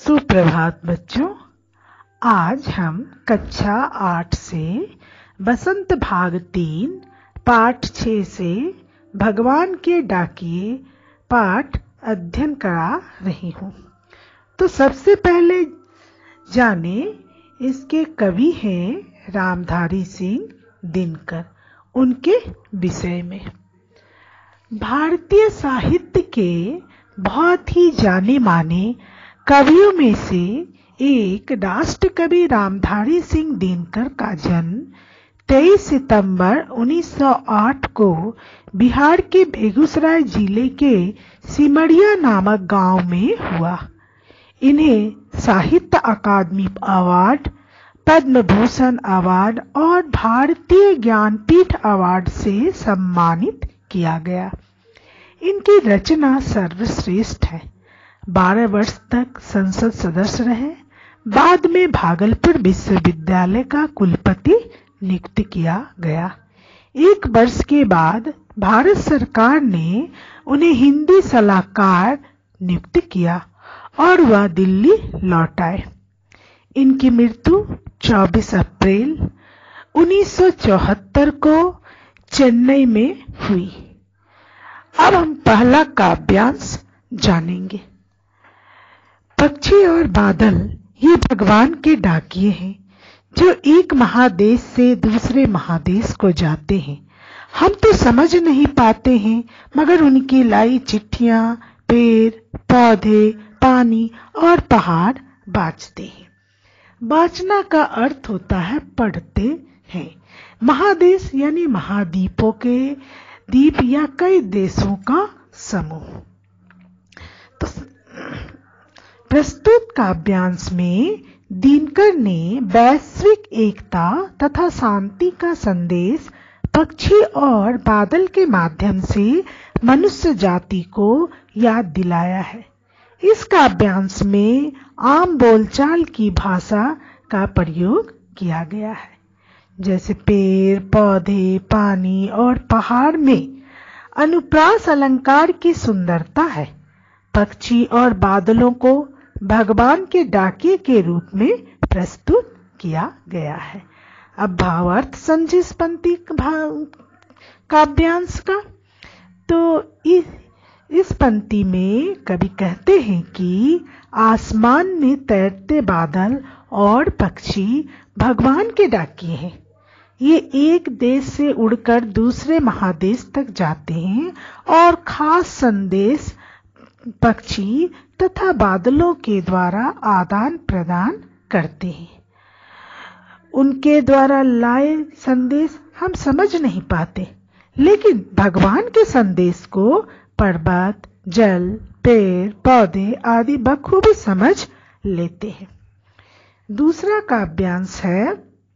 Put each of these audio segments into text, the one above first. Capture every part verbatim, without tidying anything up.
सुप्रभात बच्चों। आज हम कक्षा आठ से बसंत भाग तीन पाठ छः से भगवान के डाकिए पाठ अध्ययन करा रही हूँ। तो सबसे पहले जाने इसके कवि हैं रामधारी सिंह दिनकर। उनके विषय में भारतीय साहित्य के बहुत ही जाने माने कवियों में से एक राष्ट्र कवि रामधारी सिंह दिनकर का जन्म तेईस सितंबर उन्नीस सौ आठ को बिहार के बेगूसराय जिले के सिमरिया नामक गांव में हुआ। इन्हें साहित्य अकादमी अवार्ड, पद्म भूषण अवार्ड और भारतीय ज्ञानपीठ अवार्ड से सम्मानित किया गया। इनकी रचना सर्वश्रेष्ठ है। बारह वर्ष तक संसद सदस्य रहे। बाद में भागलपुर विश्वविद्यालय का कुलपति नियुक्त किया गया। एक वर्ष के बाद भारत सरकार ने उन्हें हिंदी सलाहकार नियुक्त किया और वह दिल्ली लौट आए। इनकी मृत्यु चौबीस अप्रैल उन्नीस सौ चौहत्तर को चेन्नई में हुई। अब हम पहला काव्यांश जानेंगे। पक्षी और बादल ये भगवान के डाकिए हैं जो एक महादेश से दूसरे महादेश को जाते हैं। हम तो समझ नहीं पाते हैं, मगर उनकी लाई चिट्ठियां पेड़ पौधे पानी और पहाड़ बाँचते हैं। बाँचना का अर्थ होता है पढ़ते हैं। महादेश यानी महाद्वीपों के द्वीप या कई देशों का समूह। तो प्रस्तुत काव्यांश में दिनकर ने वैश्विक एकता तथा शांति का संदेश पक्षी और बादल के माध्यम से मनुष्य जाति को याद दिलाया है। इस काव्यांश में आम बोलचाल की भाषा का प्रयोग किया गया है, जैसे पेड़ पौधे पानी और पहाड़ में अनुप्रास अलंकार की सुंदरता है। पक्षी और बादलों को भगवान के डाकिए के रूप में प्रस्तुत किया गया है। अब भावार्थ समझे इस पंक्ति काव्यांश का। तो इस इस पंक्ति में कवि कहते हैं कि आसमान में तैरते बादल और पक्षी भगवान के डाकिए हैं। ये एक देश से उड़कर दूसरे महादेश तक जाते हैं और खास संदेश पक्षी तथा बादलों के द्वारा आदान प्रदान करते हैं। उनके द्वारा लाए संदेश हम समझ नहीं पाते, लेकिन भगवान के संदेश को पर्वत जल पेड़ पौधे आदि बखूबी समझ लेते हैं। दूसरा काव्यांश है,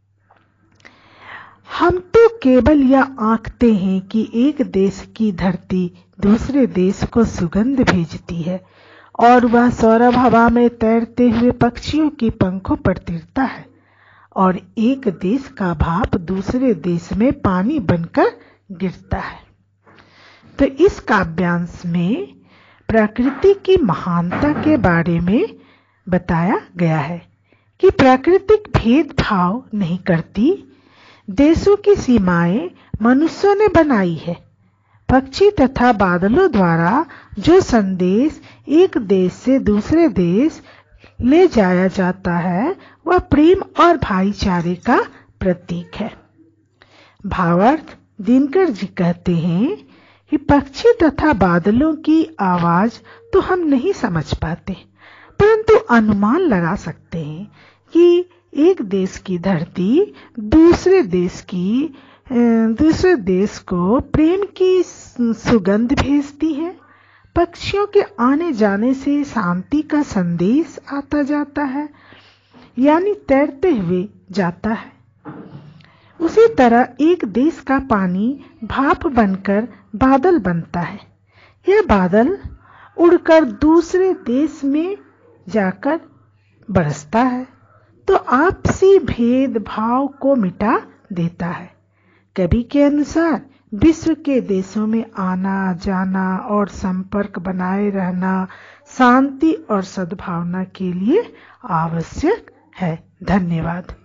हम तो केवल यह आंकते हैं कि एक देश की धरती दूसरे देश को सुगंध भेजती है और वह सौरभ हवा में तैरते हुए पक्षियों की पंखों पर तिरता है और एक देश का भाप दूसरे देश में पानी बनकर गिरता है। तो इस काव्यांश में प्रकृति की महानता के बारे में बताया गया है कि प्राकृतिक भेदभाव नहीं करती। देशों की सीमाएं मनुष्यों ने बनाई है। पक्षी तथा बादलों द्वारा जो संदेश एक देश से दूसरे देश ले जाया जाता है वह प्रेम और भाईचारे का प्रतीक है। भावार्थ दिनकर जी कहते हैं कि पक्षी तथा बादलों की आवाज तो हम नहीं समझ पाते, परंतु अनुमान लगा सकते हैं कि एक देश की धरती दूसरे देश की दूसरे देश को प्रेम की सुगंध भेजती है। पक्षियों के आने जाने से शांति का संदेश आता जाता है, यानी तैरते हुए जाता है। उसी तरह एक देश का पानी भाप बनकर बादल बनता है। यह बादल उड़कर दूसरे देश में जाकर बरसता है तो आपसी भेदभाव को मिटा देता है। कवि के अनुसार विश्व के देशों में आना जाना और संपर्क बनाए रहना शांति और सद्भावना के लिए आवश्यक है। धन्यवाद।